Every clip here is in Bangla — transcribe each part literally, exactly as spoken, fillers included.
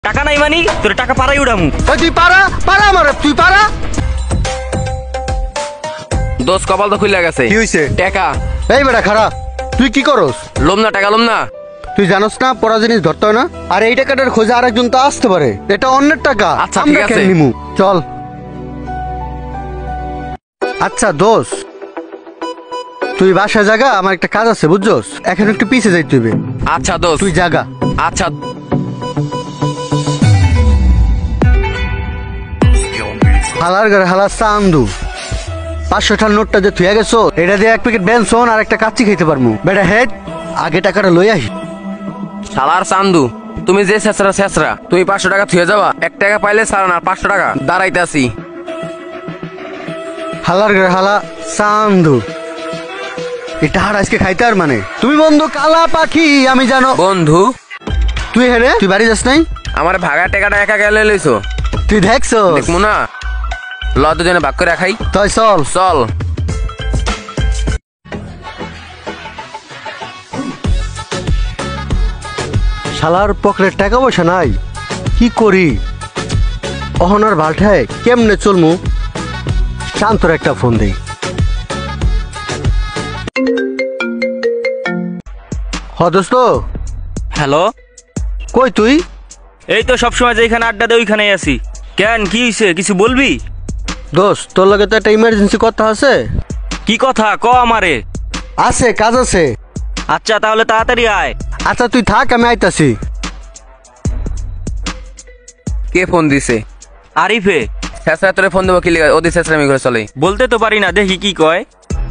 টাকা নাই মানি তোর টাকা পারাই উড়ামু। তুই পারা পারা আমার তুই পারা। দোষ কপাল তো খুলে গেছে। কি হইছে? টাকা। এই বেটা খারা, তুই কি করস? লোম না টাকা লোম না। তুই জানোস না পড়া জিনিস ধরতে হয় না? আর এই টাকাটার খোঁজে আরেকজন তো আসতে পারে, এটা অন্যের টাকা। আচ্ছা ঠিক আছে নিমু চল। আচ্ছা দোষ, তুই বাসা জায়গা, আমার একটা কাজ আছে বুঝছস, এখন একটু পিছে যাইতে হইবে। আচ্ছা দোষ তুই জাগা। আচ্ছা হালার ঘরে হালা চান্দু, পাঁচশো টাকার নোটটা যে তুই গেছো, এটা দিয়ে এক প্যাকেট বেনসন আর একটা কাচ্চি খাইতে পারবো। বেটা হেড, আগে টাকাটা লই আহি। শালার চান্দু, তুমি যে শেষরা শেষরা তুমি পাঁচশো টাকা থুয়ে যাবা, এক টাকা পাইলে সারা না পাঁচশো টাকা দাঁড়াইতেছি। হালার ঘরে হালা চান্দু, এটা হার আজকে খাইতে আর মানে। তুমি বন্ধু কালা পাখি আমি জানো। বন্ধু তুই হেরে, তুই বাড়ি যাস নাই? আমার ভাগা টাকাটা একা গেলে লইছো, তুই দেখছো? দেখবো না, ল দুজনে ভাগ করে খাই। তাই চল চল। শালার পকেটে টাকা পয়সা নাই, কি করি? অহনার ভালঠায় কেমনে চলমু? শান্তর একটা ফোন দেই। হ দোস্ত। হ্যালো, কই তুই? এই তো সবসময় যেখানে আড্ডা দেয় ওইখানেই আছি। কেন, কি হইছে, কিছু বলবি? দোস্ত তোর লগে তো একটা ইমার্জেন্সি কথা আছে। কি কথা ক আমারে। আছে, কাজ আছে। আচ্ছা তাহলে তাড়াতাড়ি আয়। আচ্ছা তুই থাক, আমি আইতাছি। কে ফোন দিছে? আরিফে। শেষরা তোরে ফোন দেবো কি লিগা? ওদের শেষরা আমি ঘরে চলে বলতে তো পারি না, দেখি কি কয়।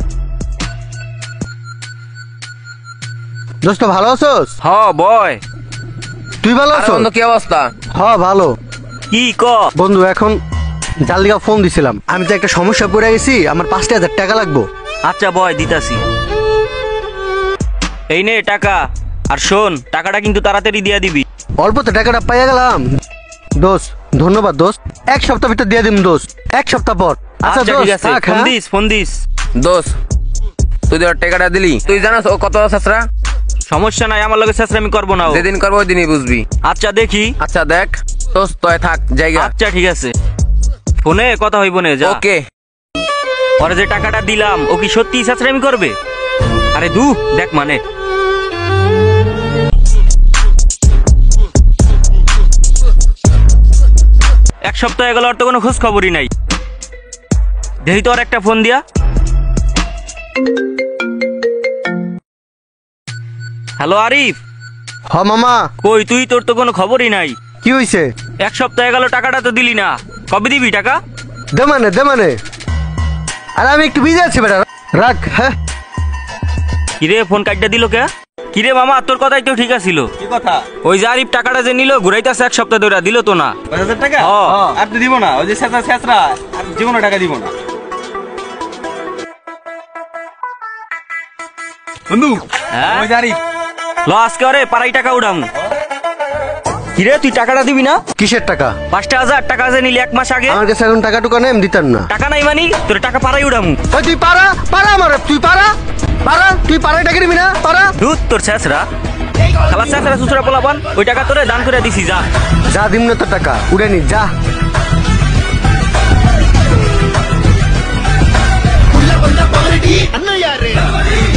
দোস্ত ভালো আছোস? হ বয়। তুই ভালো আরে আছো? বন্ধু কি অবস্থা? হ ভালো। কি ক? বন্ধু এখন যার লিগা ফোন দিছিলাম, আমি তো একটা সমস্যা পড়ে গেছি, আমার পাঁচটা হাজার টাকা লাগবো। আচ্ছা বয়, দিতাছি। এই নে টাকা, আর শোন টাকাটা কিন্তু তাড়াতাড়ি দিয়া দিবি। অল্প তো টাকাটা পাইয়া গেলাম। দোস্ত ধন্যবাদ দোস্ত, এক সপ্তাহ ভিতর দিয়ে দিম দোস্ত, এক সপ্তাহ পর। আচ্ছা আচ্ছা ঠিক আছে, থাক, ফোন হ্যাঁ? দিস ফোন দিস দোষ, তুই তোর টাকাটা দিলি, তুই জানাস ও কত শেষরা? সমস্যা নাই, আমার লগে শেষরামি করবো না ও। যেদিন করবো ওই দিনই বুঝবি। আচ্ছা দেখি। আচ্ছা দেখ দোস্ত, তুই থাক জায়গা। আচ্ছা ঠিক আছে, ফোনে কথা হইব না, যা। ওকে। পরে যে টাকাটা দিলাম ও কি সত্যি শেষরামি করবে? আরে দু দেখ মানে। এক সপ্তাহ গেল, আর তো কোনো খোঁজ খবরই নাই। দেখি তো আর একটা ফোন দিয়া। হ্যালো আরিফ। হ মামা। কই তুই, তোর তো কোনো খবরই নাই। কি হইছে? এক সপ্তাহ গেল, টাকাটা তো দিলি না, কবে দিবি টাকা? দে মানে দে মানে। আরে আমি একটু বিজি আছি বেটা, রাখ। হ্যাঁ কিরে ফোন কাটটা দিল কে? কিরে মামা, তোর কথাই তো ঠিক আছিল। কি কথা? ওই যে আরিফ টাকাটা যে নিল ঘুরাইতেছে এক সপ্তাহ ধরে, দিল তো না। পাঁচ হাজার টাকা? হ্যাঁ। আর তো দিব না, ওই যে শেষরা শেষরা আর জীবনে টাকা দিব না। বন্ধু হ্যাঁ? ওই যে আরিফ। ল আজকে ওরে পাড়াই টাকা উঠাম। কিরে তুই টাকাটা দিবি না? কিসের টাকা? পাঁচটা হাজার টাকা যে নিলি এক মাস আগে। আমার কাছে এখন টাকা টুকা নেই, আমি দিতাম না। টাকা নাই মানি তোর টাকা পাড়াই উঠাম। তুই পারা পারা আমার, তুই পারা পারা, তুই পাড়ায় টাকা নিবি না? পারা দুধ তোর শেষরা খালা শেষরা সুসরা পোলাপান, ওই টাকা তোরে দান করে দিছি, যা। যা দিম না তোর টাকা, উড়ে নি যা। Bunda bunda bangadi, anna yare.